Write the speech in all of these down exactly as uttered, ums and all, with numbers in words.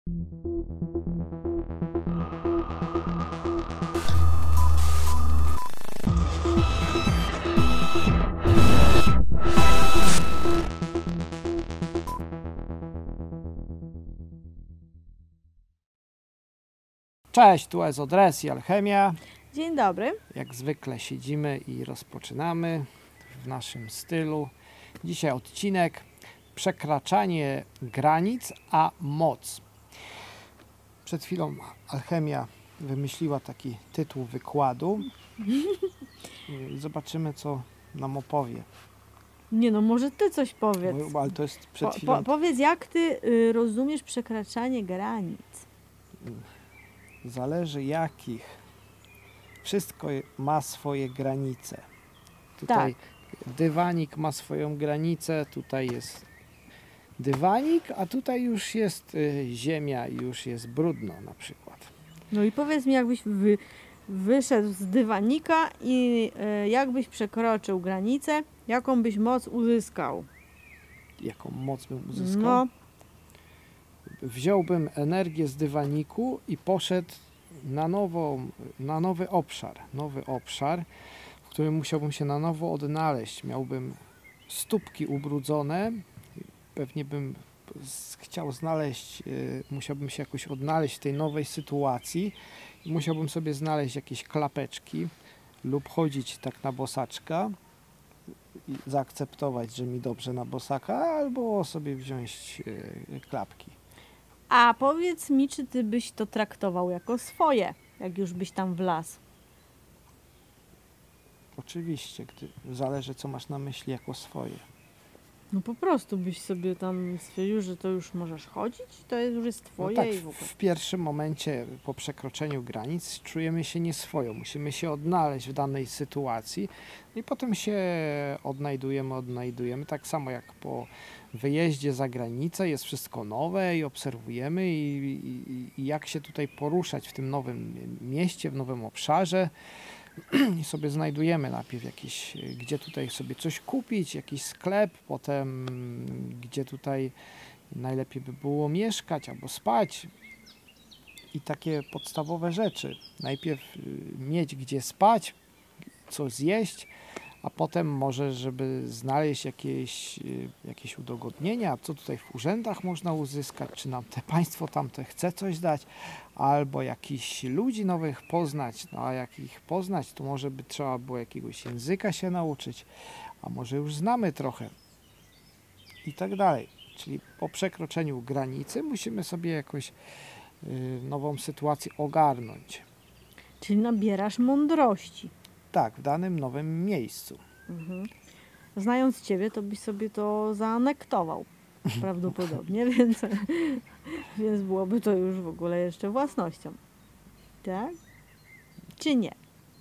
Cześć, tu Ezodres i Alchemia. Dzień dobry. Jak zwykle siedzimy i rozpoczynamy w naszym stylu. Dzisiaj odcinek Przekraczanie granic, a moc. Przed chwilą Alchemia wymyśliła taki tytuł wykładu. I zobaczymy, co nam opowie. Nie no, może ty coś powiedz. Bo, ale to jest przed Po, chwilą... po, powiedz, jak ty y, rozumiesz przekraczanie granic? Zależy jakich. Wszystko ma swoje granice. Tutaj Tak. dywanik ma swoją granicę, tutaj jest dywanik, a tutaj już jest y, ziemia i już jest brudno na przykład. No i powiedz mi, jakbyś wy, wyszedł z dywanika i y, jakbyś przekroczył granicę, jaką byś moc uzyskał? Jaką moc bym uzyskał? No, Wziąłbym energię z dywaniku i poszedł na, nową, na nowy obszar. Nowy obszar, w którym musiałbym się na nowo odnaleźć. Miałbym stópki ubrudzone. Pewnie bym z- chciał znaleźć, y, musiałbym się jakoś odnaleźć w tej nowej sytuacji. I musiałbym sobie znaleźć jakieś klapeczki lub chodzić tak na bosaczka i zaakceptować, że mi dobrze na bosaka, albo sobie wziąć y, klapki. a powiedz mi, czy ty byś to traktował jako swoje, jak już byś tam wlazł? Oczywiście, gdy, zależy, co masz na myśli jako swoje. No po prostu byś sobie tam stwierdził, że to już możesz chodzić, to już jest No twoje tak, i w, w ogóle. w pierwszym momencie po przekroczeniu granic czujemy się nieswojo. Musimy się odnaleźć w danej sytuacji i potem się odnajdujemy, odnajdujemy. Tak samo jak po wyjeździe za granicę jest wszystko nowe i obserwujemy i, i, i jak się tutaj poruszać w tym nowym mieście, w nowym obszarze. I sobie znajdujemy najpierw jakieś, gdzie tutaj sobie coś kupić, jakiś sklep, potem gdzie tutaj najlepiej by było mieszkać albo spać i takie podstawowe rzeczy. Najpierw y, mieć gdzie spać, co zjeść, a potem może, żeby znaleźć jakieś, y, jakieś udogodnienia, co tutaj w urzędach można uzyskać, czy nam te państwo tamte chce coś dać, albo jakichś ludzi nowych poznać, no a jak ich poznać, to może by trzeba było jakiegoś języka się nauczyć, a może już znamy trochę i tak dalej. Czyli po przekroczeniu granicy musimy sobie jakoś y, nową sytuację ogarnąć. Czyli nabierasz mądrości. Tak, w danym nowym miejscu. Mhm. Znając ciebie, to byś sobie to zaanektował prawdopodobnie, więc, więc byłoby to już w ogóle jeszcze własnością. Tak? Czy nie?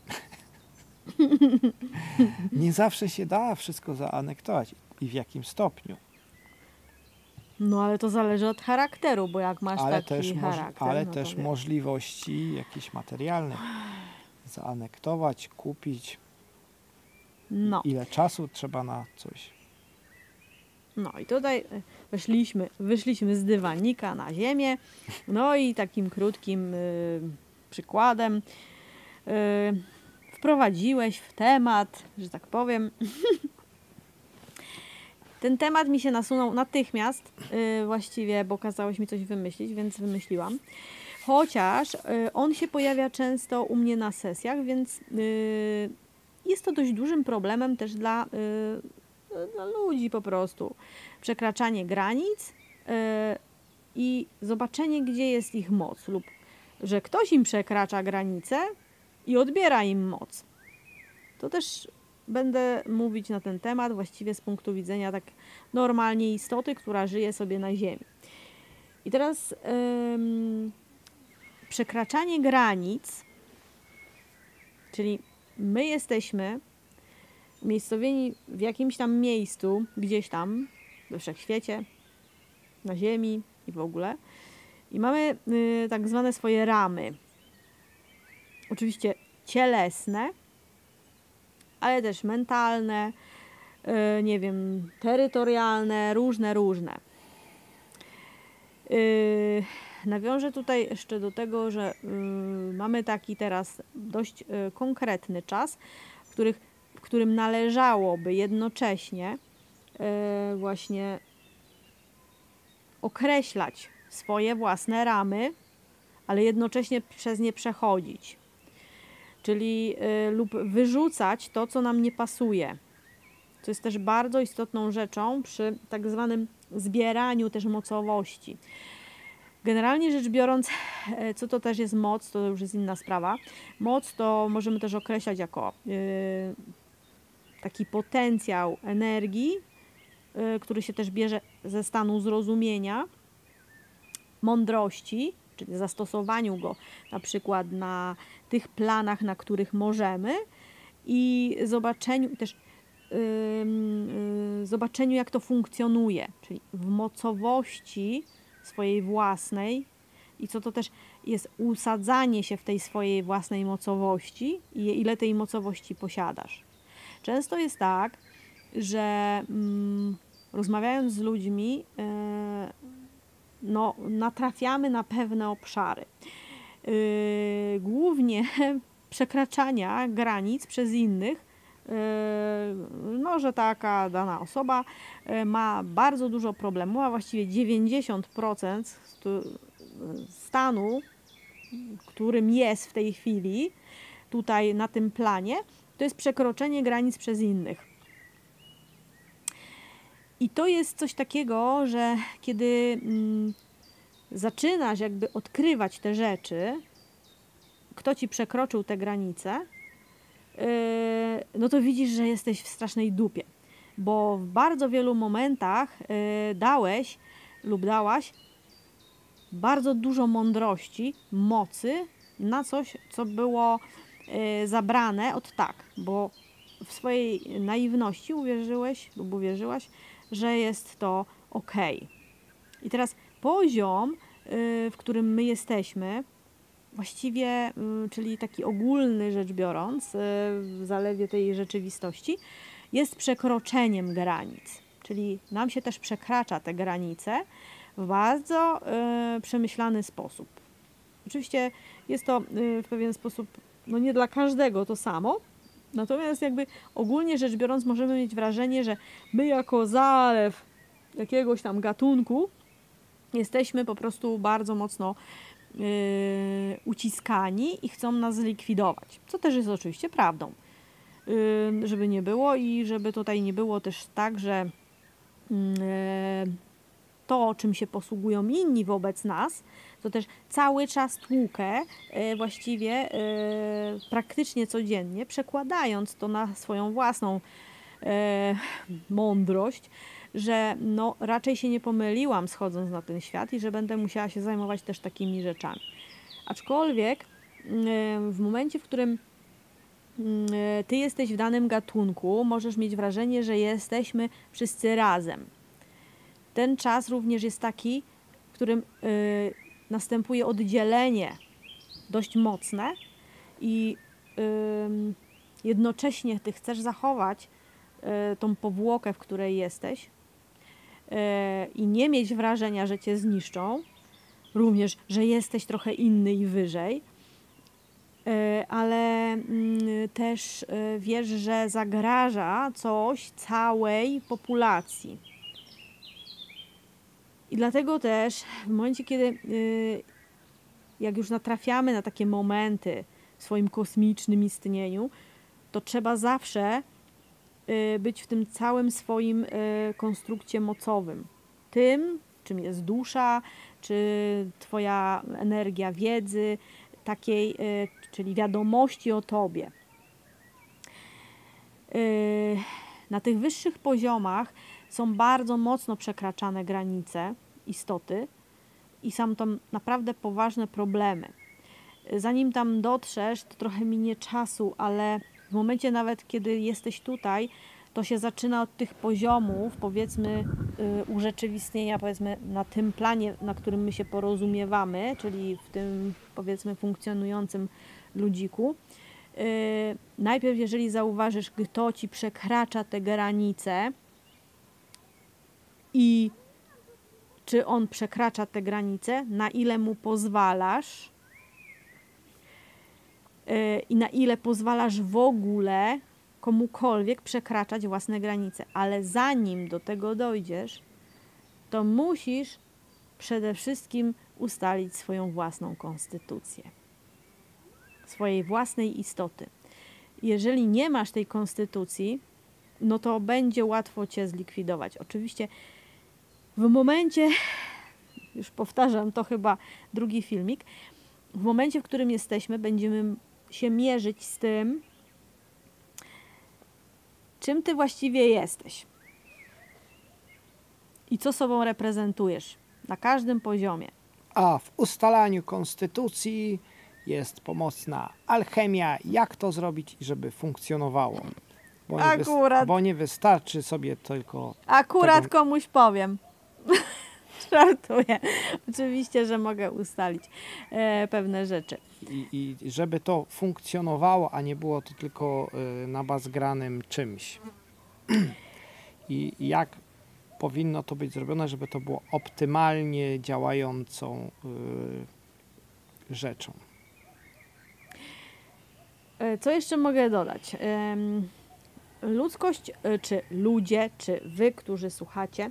Nie zawsze się da wszystko zaanektować i w jakim stopniu. No ale to zależy od charakteru, bo jak masz Ale taki też, moż- charakter, ale no to też wiesz. możliwości jakichś materialnych zaanektować, kupić. No, Ile czasu trzeba na coś. no i tutaj e, weszliśmy, wyszliśmy z dywanika na ziemię, no i takim krótkim y, przykładem y, wprowadziłeś w temat, że tak powiem. Ten temat mi się nasunął natychmiast, y, właściwie, bo kazałeś mi coś wymyślić, więc wymyśliłam. Chociaż y, on się pojawia często u mnie na sesjach, więc y, jest to dość dużym problemem też dla, y, dla ludzi po prostu. Przekraczanie granic y, i zobaczenie, gdzie jest ich moc, lub że ktoś im przekracza granicę i odbiera im moc. To też będę mówić na ten temat właściwie z punktu widzenia tak normalnie istoty, która żyje sobie na ziemi. I teraz ym, przekraczanie granic, czyli my jesteśmy umiejscowieni w jakimś tam miejscu, gdzieś tam we wszechświecie, na ziemi i w ogóle. I mamy y, tak zwane swoje ramy. Oczywiście cielesne, ale też mentalne, y, nie wiem, terytorialne, różne, różne. Y, nawiążę tutaj jeszcze do tego, że y, mamy taki teraz dość y, konkretny czas, w, których, w którym należałoby jednocześnie y, właśnie określać swoje własne ramy, ale jednocześnie przez nie przechodzić. Czyli y, lub wyrzucać to, co nam nie pasuje. To jest też bardzo istotną rzeczą przy tak zwanym zbieraniu też mocowości. Generalnie rzecz biorąc, co to też jest moc, to już jest inna sprawa. Moc to możemy też określać jako y, taki potencjał energii, y, który się też bierze ze stanu zrozumienia, mądrości, czyli zastosowaniu go na przykład na tych planach, na których możemy i zobaczeniu też yy, yy, zobaczeniu, jak to funkcjonuje, czyli w mocowości swojej własnej i co to też jest usadzanie się w tej swojej własnej mocowości i ile tej mocowości posiadasz. Często jest tak, że mm, rozmawiając z ludźmi yy, no, natrafiamy na pewne obszary. Yy, głównie przekraczania granic przez innych, yy, no, że taka dana osoba yy, ma bardzo dużo problemów, a właściwie dziewięćdziesiąt procent stanu, którym jest w tej chwili, tutaj na tym planie, to jest przekroczenie granic przez innych. I to jest coś takiego, że kiedy mm, zaczynasz jakby odkrywać te rzeczy, kto ci przekroczył te granice, yy, no to widzisz, że jesteś w strasznej dupie. Bo w bardzo wielu momentach yy, dałeś lub dałaś bardzo dużo mądrości, mocy na coś, co było yy, zabrane od tak, bo w swojej naiwności uwierzyłeś lub uwierzyłaś, że jest to ok. I teraz poziom, w którym my jesteśmy, właściwie, czyli taki ogólny rzecz biorąc, w zalewie tej rzeczywistości, jest przekroczeniem granic. Czyli nam się też przekracza te granice w bardzo przemyślany sposób. Oczywiście jest to w pewien sposób, no nie dla każdego to samo, natomiast jakby ogólnie rzecz biorąc możemy mieć wrażenie, że my jako zalew jakiegoś tam gatunku jesteśmy po prostu bardzo mocno yy, uciskani i chcą nas zlikwidować. Co też jest oczywiście prawdą. Yy, żeby nie było i żeby tutaj nie było też tak, że yy, to, czym się posługują inni wobec nas, to też cały czas tłukę yy, właściwie yy, praktycznie codziennie, przekładając to na swoją własną yy, mądrość, że no, raczej się nie pomyliłam schodząc na ten świat i że będę musiała się zajmować też takimi rzeczami. Aczkolwiek yy, w momencie, w którym yy, ty jesteś w danym gatunku, możesz mieć wrażenie, że jesteśmy wszyscy razem. Ten czas również jest taki, w którym yy, następuje oddzielenie dość mocne i yy, jednocześnie ty chcesz zachować yy, tą powłokę, w której jesteś yy, i nie mieć wrażenia, że cię zniszczą, również, że jesteś trochę inny i wyżej, yy, ale yy, też yy, wiesz, że zagraża coś całej populacji. I dlatego też w momencie, kiedy yy, jak już natrafiamy na takie momenty w swoim kosmicznym istnieniu, to trzeba zawsze yy, być w tym całym swoim yy, konstrukcie mocowym. Tym, czym jest dusza, czy twoja energia wiedzy, takiej, yy, czyli wiadomości o tobie. Yy, na tych wyższych poziomach są bardzo mocno przekraczane granice istoty i są tam naprawdę poważne problemy. Zanim tam dotrzesz, to trochę minie czasu, ale w momencie nawet, kiedy jesteś tutaj, to się zaczyna od tych poziomów, powiedzmy, yy, urzeczywistnienia, powiedzmy, na tym planie, na którym my się porozumiewamy, czyli w tym, powiedzmy, funkcjonującym ludziku. Yy, najpierw, jeżeli zauważysz, kto ci przekracza te granice i czy on przekracza te granice, na ile mu pozwalasz yy, i na ile pozwalasz w ogóle komukolwiek przekraczać własne granice. Ale zanim do tego dojdziesz, to musisz przede wszystkim ustalić swoją własną konstytucję, swojej własnej istoty. Jeżeli nie masz tej konstytucji, no to będzie łatwo cię zlikwidować. Oczywiście w momencie, już powtarzam, to chyba drugi filmik, w momencie, w którym jesteśmy, będziemy się mierzyć z tym, czym ty właściwie jesteś i co sobą reprezentujesz na każdym poziomie. A w ustalaniu konstytucji jest pomocna alchemia, jak to zrobić, żeby funkcjonowało. Bo nie, Akurat. bo nie wystarczy sobie tylko... Akurat tego... komuś powiem. Żartuję. Oczywiście, że mogę ustalić e, pewne rzeczy. I, I żeby to funkcjonowało, a nie było to tylko y, nabazgranym czymś. I jak powinno to być zrobione, żeby to było optymalnie działającą y, rzeczą. Co jeszcze mogę dodać? Ludzkość, czy ludzie, czy wy, którzy słuchacie,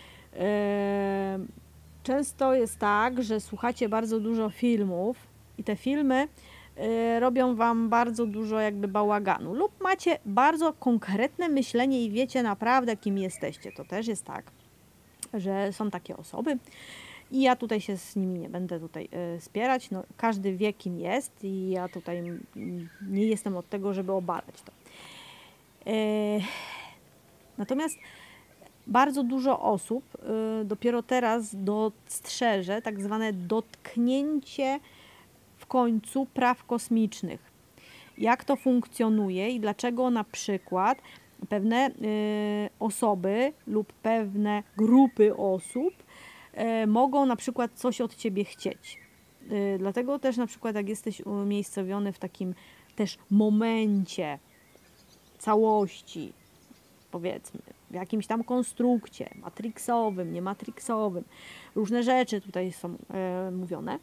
często jest tak, że słuchacie bardzo dużo filmów i te filmy robią wam bardzo dużo jakby bałaganu lub macie bardzo konkretne myślenie i wiecie naprawdę, kim jesteście. To też jest tak, że są takie osoby i ja tutaj się z nimi nie będę tutaj y, spierać. No, każdy wie, kim jest i ja tutaj m, nie jestem od tego, żeby obalać to. E, natomiast bardzo dużo osób y, dopiero teraz dostrzeże tak zwane dotknięcie w końcu praw kosmicznych. Jak to funkcjonuje i dlaczego na przykład pewne y, osoby lub pewne grupy osób y, mogą na przykład coś od ciebie chcieć. Y, dlatego też na przykład jak jesteś umiejscowiony w takim też momencie całości, powiedzmy, w jakimś tam konstrukcie matrixowym, niematrixowym, różne rzeczy tutaj są y, mówione,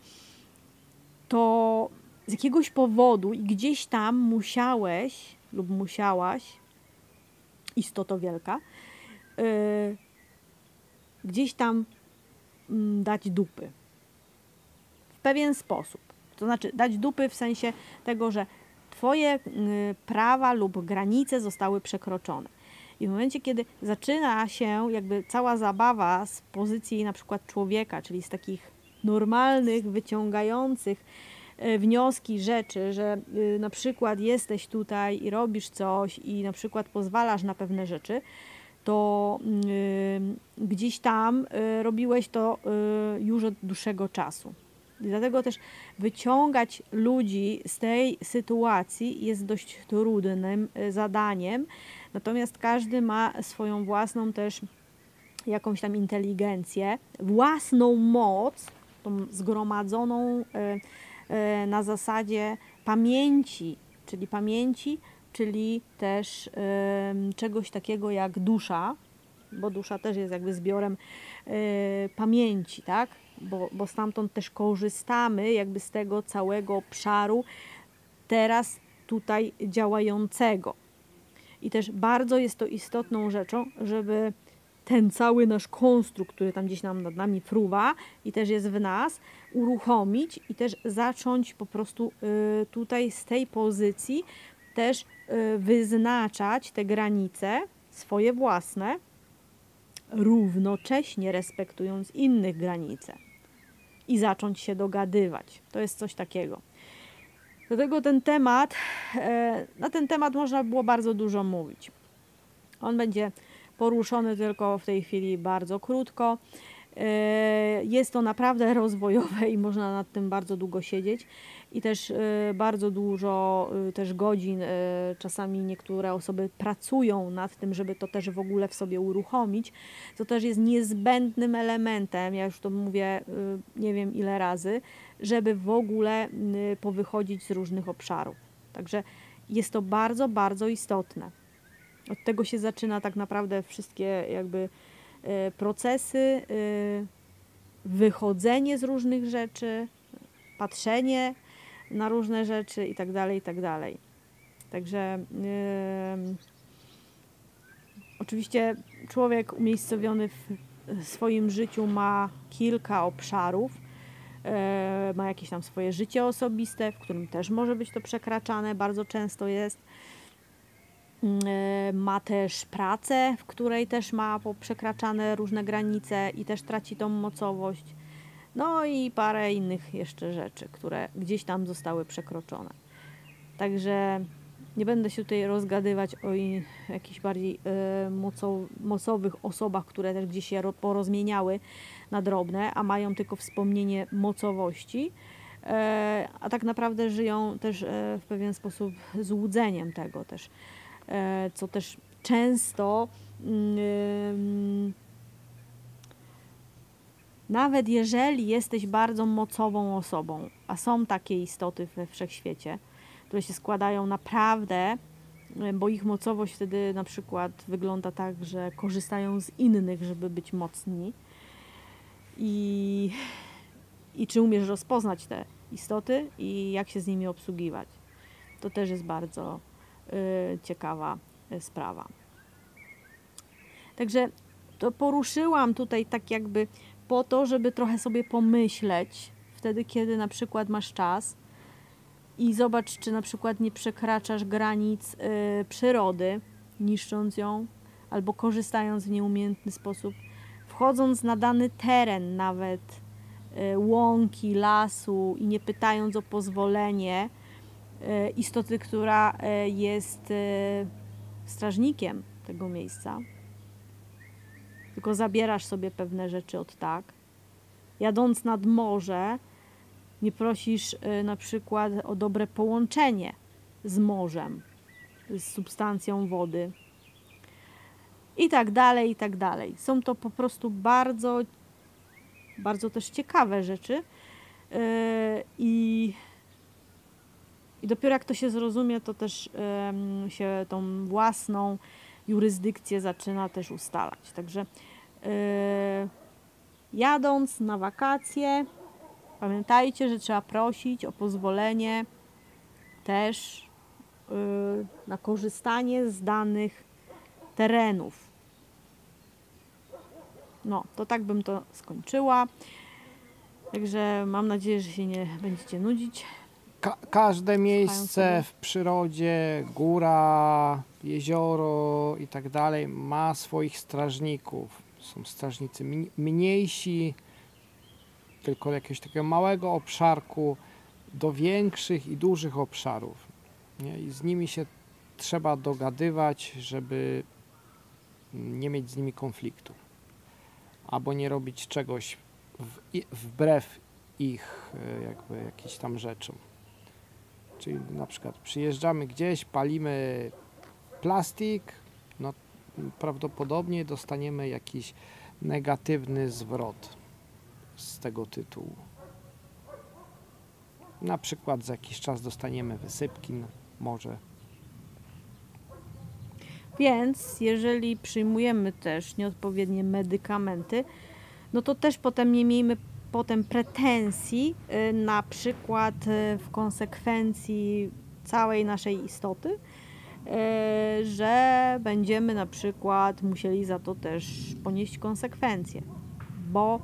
to z jakiegoś powodu i gdzieś tam musiałeś lub musiałaś, istoto wielka, yy, gdzieś tam yy, dać dupy. W pewien sposób. To znaczy dać dupy w sensie tego, że twoje yy, prawa lub granice zostały przekroczone. I w momencie, kiedy zaczyna się jakby cała zabawa z pozycji na przykład człowieka, czyli z takich normalnych, wyciągających wnioski, rzeczy, że y, na przykład jesteś tutaj i robisz coś i na przykład pozwalasz na pewne rzeczy, to y, gdzieś tam y, robiłeś to y, już od dłuższego czasu. I dlatego też wyciągać ludzi z tej sytuacji jest dość trudnym y, zadaniem, natomiast każdy ma swoją własną też jakąś tam inteligencję, własną moc, tą zgromadzoną y, na zasadzie pamięci, czyli pamięci, czyli też y, czegoś takiego jak dusza, bo dusza też jest jakby zbiorem y, pamięci, tak? Bo, bo stamtąd też korzystamy jakby z tego całego obszaru teraz tutaj działającego. I też bardzo jest to istotną rzeczą, żeby ten cały nasz konstrukt, który tam gdzieś nam nad nami fruwa i też jest w nas, uruchomić i też zacząć po prostu y, tutaj z tej pozycji też y, wyznaczać te granice swoje własne, równocześnie respektując innych granice i zacząć się dogadywać. To jest coś takiego. Dlatego ten temat, e, na ten temat można było bardzo dużo mówić. On będzie poruszony tylko w tej chwili bardzo krótko. Jest to naprawdę rozwojowe i można nad tym bardzo długo siedzieć i też bardzo dużo też godzin, czasami niektóre osoby pracują nad tym, żeby to też w ogóle w sobie uruchomić, co też jest niezbędnym elementem, ja już to mówię nie wiem ile razy, żeby w ogóle powychodzić z różnych obszarów. Także jest to bardzo, bardzo istotne. Od tego się zaczyna tak naprawdę wszystkie jakby procesy wychodzenie z różnych rzeczy, patrzenie na różne rzeczy i tak dalej, i tak dalej. Także yy, oczywiście człowiek umiejscowiony w swoim życiu ma kilka obszarów, yy, ma jakieś tam swoje życie osobiste, w którym też może być to przekraczane, bardzo często jest. Yy, ma też pracę, w której też ma poprzekraczane różne granice i też traci tą mocowość. No i parę innych jeszcze rzeczy, które gdzieś tam zostały przekroczone. Także nie będę się tutaj rozgadywać o jakichś bardziej y, mocow, mocowych osobach, które też gdzieś się ro, porozmieniały na drobne, a mają tylko wspomnienie mocowości, y, a tak naprawdę żyją też y, w pewien sposób złudzeniem tego też, y, co też często y, nawet jeżeli jesteś bardzo mocową osobą, a są takie istoty we wszechświecie, które się składają naprawdę, bo ich mocowość wtedy na przykład wygląda tak, że korzystają z innych, żeby być mocni. I, i czy umiesz rozpoznać te istoty i jak się z nimi obsługiwać. To też jest bardzo y, ciekawa sprawa. Także to poruszyłam tutaj tak jakby po to, żeby trochę sobie pomyśleć wtedy, kiedy na przykład masz czas i zobacz, czy na przykład nie przekraczasz granic y, przyrody, niszcząc ją, albo korzystając w nieumiejętny sposób, wchodząc na dany teren nawet y, łąki, lasu i nie pytając o pozwolenie y, istoty, która y, jest y, strażnikiem tego miejsca. Tylko zabierasz sobie pewne rzeczy od tak. Jadąc nad morze, nie prosisz y, na przykład o dobre połączenie z morzem, z substancją wody. I tak dalej, i tak dalej. Są to po prostu bardzo, bardzo też ciekawe rzeczy. Yy, i, I dopiero jak to się zrozumie, to też yy, się tą własną jurysdykcję zaczyna też ustalać. Także yy, jadąc na wakacje, pamiętajcie, że trzeba prosić o pozwolenie też yy, na korzystanie z danych terenów. No, to tak bym to skończyła. Także mam nadzieję, że się nie będziecie nudzić. Ka każde miejsce w przyrodzie, góra, jezioro i tak dalej ma swoich strażników. Są strażnicy mniejsi, tylko jakiegoś takiego małego obszarku, do większych i dużych obszarów. Nie? I z nimi się trzeba dogadywać, żeby nie mieć z nimi konfliktu. Albo nie robić czegoś w, wbrew ich jakby jakimś tam rzeczom. Czyli na przykład przyjeżdżamy gdzieś, palimy plastik, no prawdopodobnie dostaniemy jakiś negatywny zwrot z tego tytułu. Na przykład za jakiś czas dostaniemy wysypki, no, może. Więc jeżeli przyjmujemy też nieodpowiednie medykamenty, no to też potem nie miejmy potem pretensji, y, na przykład y, w konsekwencji całej naszej istoty, y, że będziemy na przykład musieli za to też ponieść konsekwencje, bo,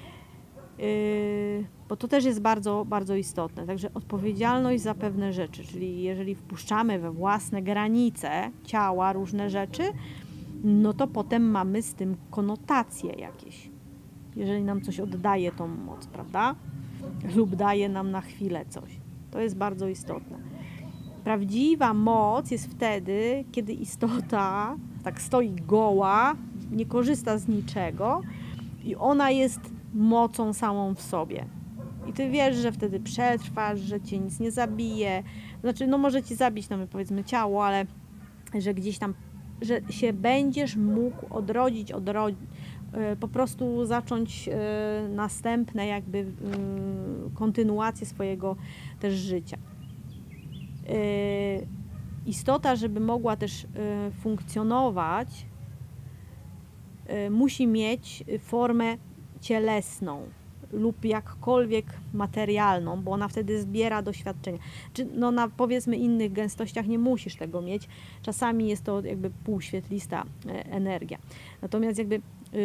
y, bo to też jest bardzo, bardzo istotne. Także odpowiedzialność za pewne rzeczy, czyli jeżeli wpuszczamy we własne granice ciała różne rzeczy, no to potem mamy z tym konotacje jakieś. Jeżeli nam coś oddaje tą moc, prawda? Lub daje nam na chwilę coś. To jest bardzo istotne. Prawdziwa moc jest wtedy, kiedy istota tak stoi goła, nie korzysta z niczego i ona jest mocą samą w sobie. I ty wiesz, że wtedy przetrwasz, że cię nic nie zabije. Znaczy, no może ci zabić, no my powiedzmy ciało, ale że gdzieś tam, że się będziesz mógł odrodzić, odrodzić, po prostu zacząć następne jakby kontynuację swojego też życia. Istota, żeby mogła też funkcjonować, musi mieć formę cielesną. lub jakkolwiek materialną, bo ona wtedy zbiera doświadczenia. Czy no na powiedzmy innych gęstościach nie musisz tego mieć. Czasami jest to jakby półświetlista energia. Natomiast jakby yy,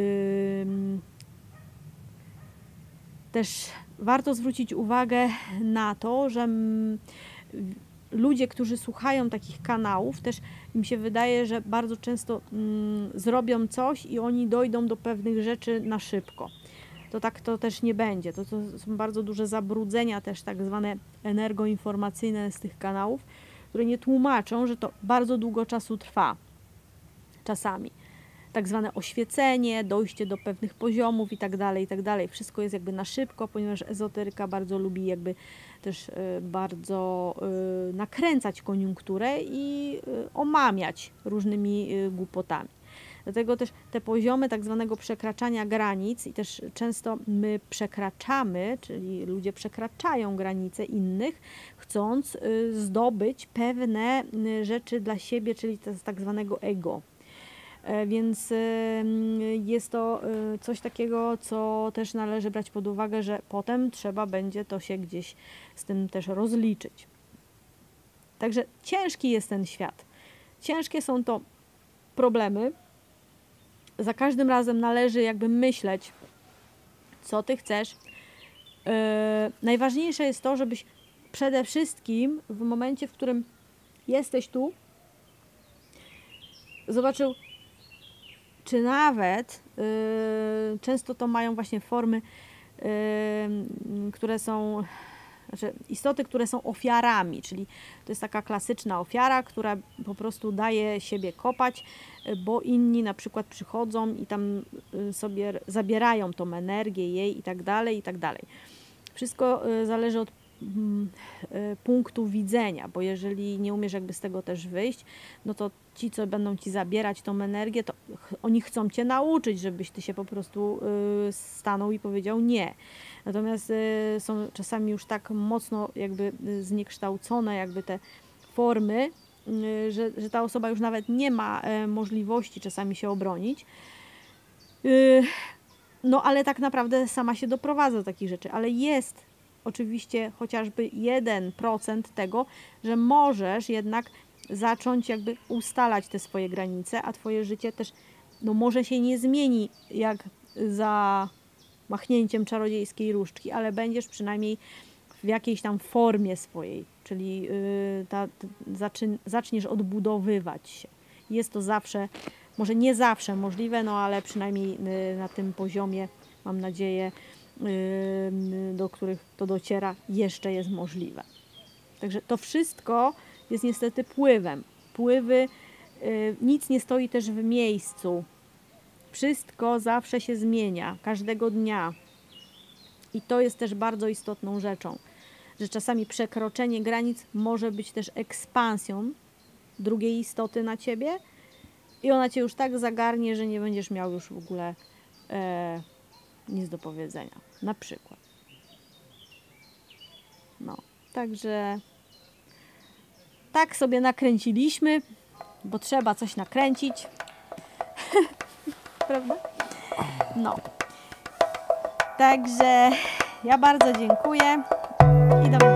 też warto zwrócić uwagę na to, że ludzie, którzy słuchają takich kanałów, też im się wydaje, że bardzo często mm, zrobią coś i oni dojdą do pewnych rzeczy na szybko. To tak to też nie będzie. To, to są bardzo duże zabrudzenia też tak zwane energoinformacyjne z tych kanałów, które nie tłumaczą, że to bardzo długo czasu trwa. Czasami. Tak zwane oświecenie, dojście do pewnych poziomów i tak dalej, i tak dalej. Wszystko jest jakby na szybko, ponieważ ezoteryka bardzo lubi jakby też y, bardzo y, nakręcać koniunkturę i y, omamiać różnymi y, głupotami. Dlatego też te poziomy tak zwanego przekraczania granic i też często my przekraczamy, czyli ludzie przekraczają granice innych, chcąc y, zdobyć pewne y, rzeczy dla siebie, czyli to z tak zwanego ego. Więc jest to coś takiego, co też należy brać pod uwagę, że potem trzeba będzie to się gdzieś z tym też rozliczyć. Także ciężki jest ten świat. Ciężkie są to problemy. Za każdym razem należy jakby myśleć, co ty chcesz. Najważniejsze jest to, żebyś przede wszystkim w momencie, w którym jesteś tu, zobaczył, czy nawet y, często to mają właśnie formy, y, które są, znaczy istoty, które są ofiarami, czyli to jest taka klasyczna ofiara, która po prostu daje siebie kopać, bo inni na przykład przychodzą i tam sobie zabierają tą energię jej i tak dalej, i tak dalej. Wszystko y, zależy od punktu widzenia, bo jeżeli nie umiesz jakby z tego też wyjść, no to ci, co będą ci zabierać tą energię, to oni chcą cię nauczyć, żebyś ty się po prostu stanął i powiedział nie. Natomiast są czasami już tak mocno jakby zniekształcone jakby te formy, że, że ta osoba już nawet nie ma możliwości czasami się obronić. No ale tak naprawdę sama się doprowadza do takich rzeczy, ale jest oczywiście chociażby jeden procent tego, że możesz jednak zacząć jakby ustalać te swoje granice, a twoje życie też no może się nie zmieni jak za machnięciem czarodziejskiej różdżki, ale będziesz przynajmniej w jakiejś tam formie swojej, czyli yy, ta, ta, zaczyn, zaczniesz odbudowywać się. Jest to zawsze, może nie zawsze możliwe, no ale przynajmniej yy, na tym poziomie, mam nadzieję, do których to dociera, jeszcze jest możliwe. Także to wszystko jest niestety pływem. Pływy, nic nie stoi też w miejscu. Wszystko zawsze się zmienia, każdego dnia. I to jest też bardzo istotną rzeczą, że czasami przekroczenie granic może być też ekspansją drugiej istoty na ciebie i ona cię już tak zagarnie, że nie będziesz miał już w ogóle e, nic do powiedzenia. Na przykład. No, także tak sobie nakręciliśmy, bo trzeba coś nakręcić. Prawda? No. Także ja bardzo dziękuję i do widzenia.